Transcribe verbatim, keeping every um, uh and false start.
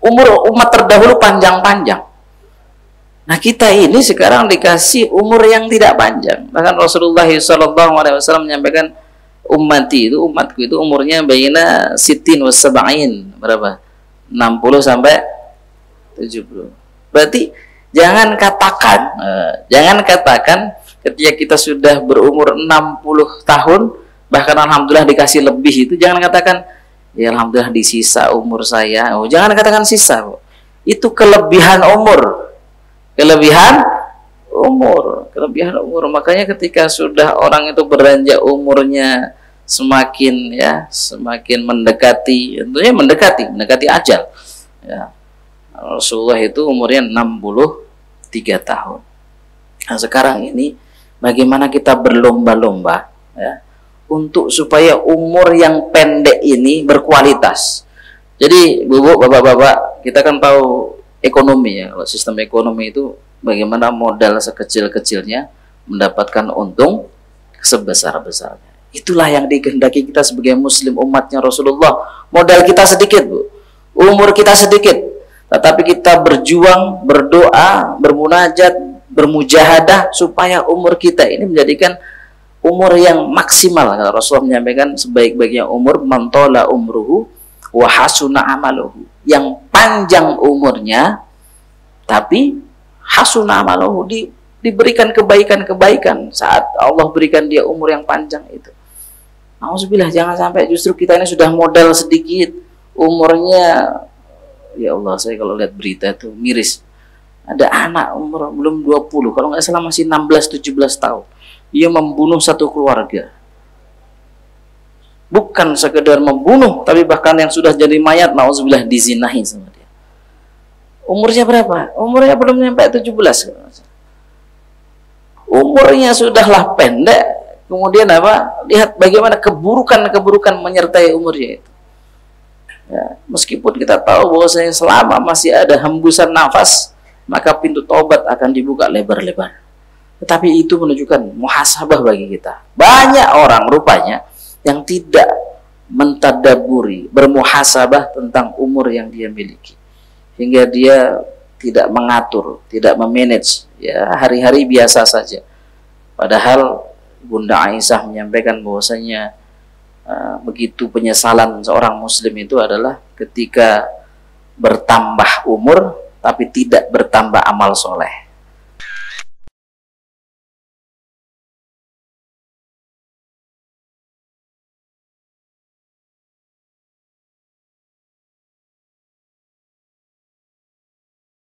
umur umat terdahulu panjang-panjang. Nah kita ini sekarang dikasih umur yang tidak panjang. Bahkan Rasulullah shallallahu alaihi wasallam menyampaikan, ummati itu, umatku itu umurnya baina sittin wa sab'in, berapa? enam puluh sampai tujuh puluh. Berarti jangan katakan, eh, jangan katakan ketika kita sudah berumur enam puluh tahun, bahkan alhamdulillah dikasih lebih, itu jangan katakan ya alhamdulillah di sisa umur saya. Oh, jangan katakan sisa. Itu kelebihan umur. Kelebihan umur, kelebihan umur. Makanya ketika sudah orang itu beranjak umurnya semakin ya, semakin mendekati, tentunya mendekati, mendekati ajal. Ya. Rasulullah itu umurnya enam puluh tiga tahun. Nah, sekarang ini bagaimana kita berlomba-lomba ya, untuk supaya umur yang pendek ini berkualitas. Jadi, Bu, Bapak-bapak, kita kan tahu ekonomi ya, kalau sistem ekonomi itu bagaimana modal sekecil-kecilnya mendapatkan untung sebesar-besarnya. Itulah yang dikehendaki kita sebagai muslim umatnya Rasulullah. Modal kita sedikit, Bu. Umur kita sedikit, tetapi kita berjuang, berdoa, bermunajat, bermujahadah supaya umur kita ini menjadikan umur yang maksimal. Rasulullah menyampaikan sebaik-baiknya umur man tala umruhu wa hasuna amaluhu. Yang panjang umurnya tapi hasuna amaluhu, di, diberikan kebaikan-kebaikan saat Allah berikan dia umur yang panjang itu. Alhamdulillah, jangan sampai justru kita ini sudah modal sedikit, umurnya, ya Allah, saya kalau lihat berita itu miris. Ada anak umur belum dua puluh, kalau nggak salah masih enam belas tujuh belas tahun. Dia membunuh satu keluarga. Bukan sekedar membunuh, tapi bahkan yang sudah jadi mayat, nauzubillah, dizinahi sama dia. Umurnya berapa? Umurnya belum sampai tujuh belas. Umurnya sudahlah pendek, kemudian apa? Lihat bagaimana keburukan-keburukan menyertai umurnya itu. Ya, meskipun kita tahu bahwasanya selama masih ada hembusan nafas, maka pintu taubat akan dibuka lebar-lebar. Tetapi itu menunjukkan muhasabah bagi kita. Banyak orang rupanya yang tidak mentadaburi, bermuhasabah tentang umur yang dia miliki, hingga dia tidak mengatur, tidak memanage, ya hari-hari biasa saja. Padahal Bunda Aisyah menyampaikan bahwasanya Uh, begitu penyesalan seorang muslim itu adalah ketika bertambah umur tapi tidak bertambah amal soleh.